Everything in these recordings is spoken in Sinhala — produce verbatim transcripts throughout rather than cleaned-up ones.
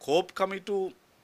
කෝප් කමිටු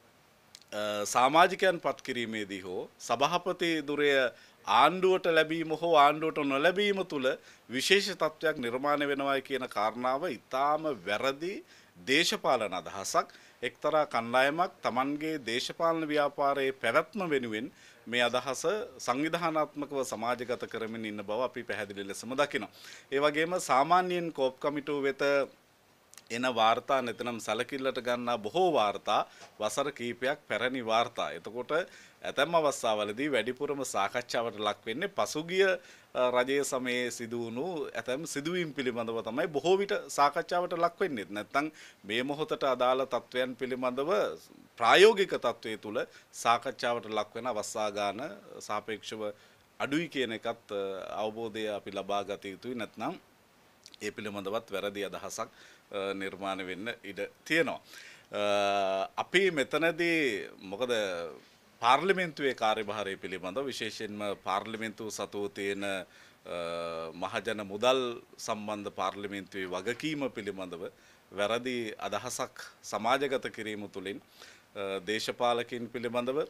සමාජිකයන් පත් කිරීමේදී හෝ සභාපති දුරය ආණ්ඩුවට ලැබීම හෝ ආණ්ඩුවට නොලැබීම තුළ විශේෂ තත්ත්වයක් නිර්මාණය වෙනවා කියන කාරණාව ඉතාම වැරදි දේශපාලන අදහසක්. එක්තරා කණ්ඩායමක් Tamanගේ දේශපාලන ව්‍යාපාරයේ පැවැත්ම වෙනුවෙන් මේ අදහස සංවිධානාත්මකව සමාජගත කරමින් ඉන්න බව අපි පැහැදිලි ලෙසම දකිනවා. ඒ වගේම සාමාන්‍යයෙන් කෝප් කමිටුව වෙත එන වාර්තා නැතිනම් සැලකිල්ලට ගන්නා බොහෝ වාර්තා වසර කිහිපයක් පැරණි වාර්තා. එතකොට ඇතැම් අවස්ථාවලදී වැඩිපුරම සාකච්ඡාවට ලක් වෙන්නේ පසුගිය රජයේ සමයේ සිදු වුණු ඇතැම් සිදුවීම් පිළිබඳව තමයි බොහෝ විට සාකච්ඡාවට ලක් වෙන්නේ. නැත්නම් මේ මොහොතට අදාළ තත්වයන් පිළිබඳව ප්‍රායෝගික තත්වයේ තුල සාකච්ඡාවට ලක් වෙන අවස්ථා ගන්න සාපේක්ෂව අඩුයි කියන එකත් අවබෝධය අපි ලබා ගත යුතුයි. නැත්නම් ඒ පිළිබඳවත් වැරදි අදහසක් නිර්මාණය වෙන්න ඉඩ තියෙනවා. අපි මෙතනදී මොකද පාර්ලිමේන්තුවේ කාර්යභාරය පිළිබඳව විශේෂයෙන්ම පාර්ලිමේන්තුව සතුව තියෙන මහජන මුදල් සම්බන්ධ පාර්ලිමේන්තුවේ වගකීම පිළිබඳව වැරදි අදහසක් සමාජගත කිරීම තුළින් දේශපාලකින් පිළිබඳව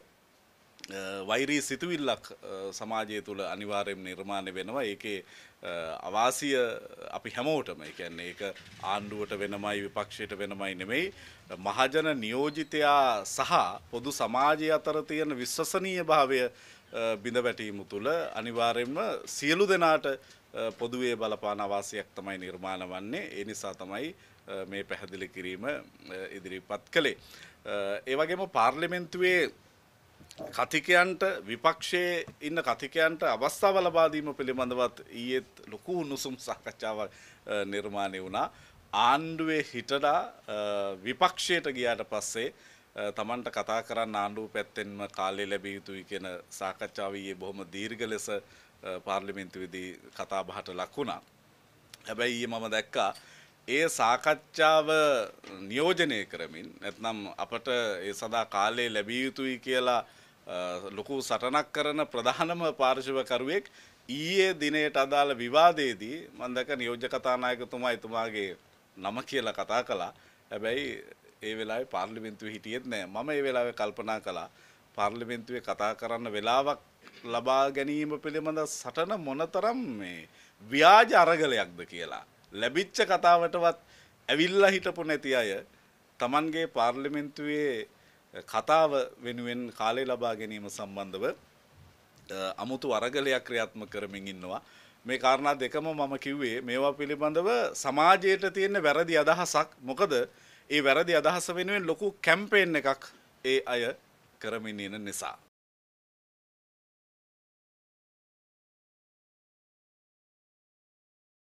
වෛරී සිතුවිල්ලක් සමාජය තුළ අනිවාර්යයෙන් නිර්මාණය වෙනවා. ඒකේ අවාසිය අපි හැමෝටම, ඒ කියන්නේ ඒක ආණ්ඩුවට වෙනමයි විපක්ෂයට වෙනමයි නෙමෙයි, මහජන නියෝජිතයා සහ පොදු සමාජය අතර තියෙන විශ්වසනීය භාවය බිඳ වැටීම තුළ අනිවාර්යයෙන්ම සියලු දෙනාට පොදුවේ බලපාන අවාසියක් තමයි නිර්මාණය වන්නේ. ඒ නිසා තමයි මේ පැහැදිලි කිරීම ඉදිරිපත් කළේ. ඒ වගේම පාර්ලිමේන්තුවේ කතිකයන්ට විපක්ෂයේ ඉන්න කතිකයන්ට අවස්ථාව ලබා දීම පිළිබඳවත් ඊයේත් ලොකු උණුසුම් සාකච්ඡාවක් නිර්මාණය වුණා. ආණ්ඩුවේ හිටලා විපක්ෂයට ගියාට පස්සේ තමන්ට කතා කරන්න ආණ්ඩුව පැත්තෙන්ම කාලය ලැබිය යුතුයි කියන සාකච්ඡාව ඊයේ බොහොම දීර්ඝ ලෙස පාර්ලිමේන්තුවේදී කතා බහට ලක් වුණා. හැබැයි ඊයේ මම දැක්කා ඒ සාකච්ඡාව නියෝජනය කරමින් නැත්නම් අපට ඒ සදා කාලය ලැබිය යුතුයි කියලා ලොකු සටනක් කරන ප්‍රධානම පාර්ශවකරුවෙක් ඊයේ දිනයට අදාළ විවාදයේදී මම දැක නියෝජ්‍ය කතානායකතුමා එතුමාගේ නම කියලා කතා කළා. හැබැයි ඒ වෙලාවේ පාර්ලිමේන්තුවේ හිටියෙත් නෑ. මම ඒ වෙලාවේ කල්පනා කළා පාර්ලිමේන්තුවේ කතා කරන්න වෙලාවක් ලබා ගැනීම පිළිබඳ සටන මොනතරම් මේ ව්‍යාජ අරගලයක්ද කියලා. ලැබිච්ච කතාවටවත් ඇවිල්ලා හිටපු නැති අය Tamanගේ පාර්ලිමේන්තුවේ කතාව වෙනුවෙන් කාලය ලබා ගැනීම සම්බන්ධව අමුතු අරගලයක් ක්‍රියාත්මක කරමින් ඉන්නවා. මේ කාරණා දෙකම මම කිව්වේ මේවා පිළිබඳව සමාජයට තියෙන වැරදි අදහසක්. මොකද ඒ වැරදි අදහස වෙනුවෙන් ලොකු කැම්පේන් එකක් ඒ අය කරමින් ඉන්න නිසා.